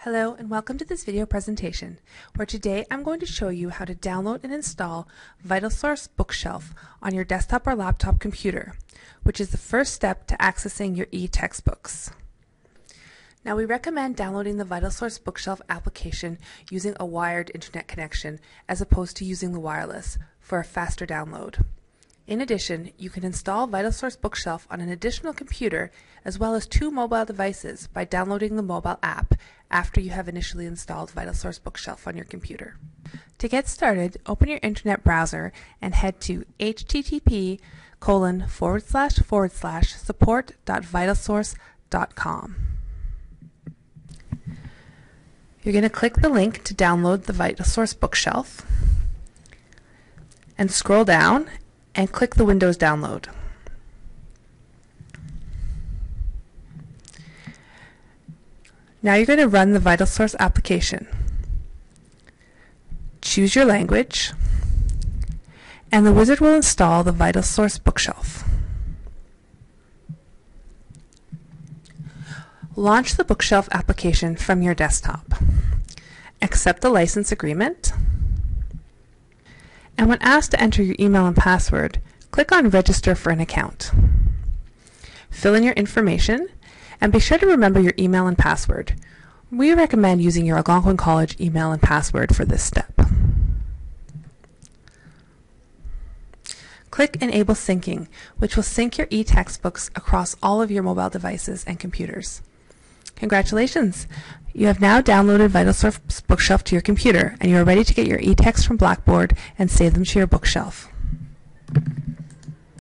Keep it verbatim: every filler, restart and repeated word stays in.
Hello and welcome to this video presentation, where today I'm going to show you how to download and install Vitalsource Bookshelf on your desktop or laptop computer, which is the first step to accessing your e-textbooks. Now, we recommend downloading the Vitalsource Bookshelf application using a wired internet connection as opposed to using the wireless for a faster download. In addition, you can install Vitalsource Bookshelf on an additional computer as well as two mobile devices by downloading the mobile app after you have initially installed Vitalsource Bookshelf on your computer. To get started, open your internet browser and head to http colon forward slash forward slash support dot vitalsource dot com. You're going to click the link to download the Vitalsource Bookshelf and scroll down and click the Windows download. Now you're going to run the Vitalsource application. Choose your language, and the wizard will install the Vitalsource Bookshelf. Launch the Bookshelf application from your desktop. Accept the license agreement. And when asked to enter your email and password, click on Register for an account. Fill in your information, and be sure to remember your email and password. We recommend using your Algonquin College email and password for this step. Click Enable Syncing, which will sync your e-textbooks across all of your mobile devices and computers. Congratulations! You have now downloaded Vitalsource Bookshelf to your computer, and you are ready to get your e-texts from Blackboard and save them to your bookshelf.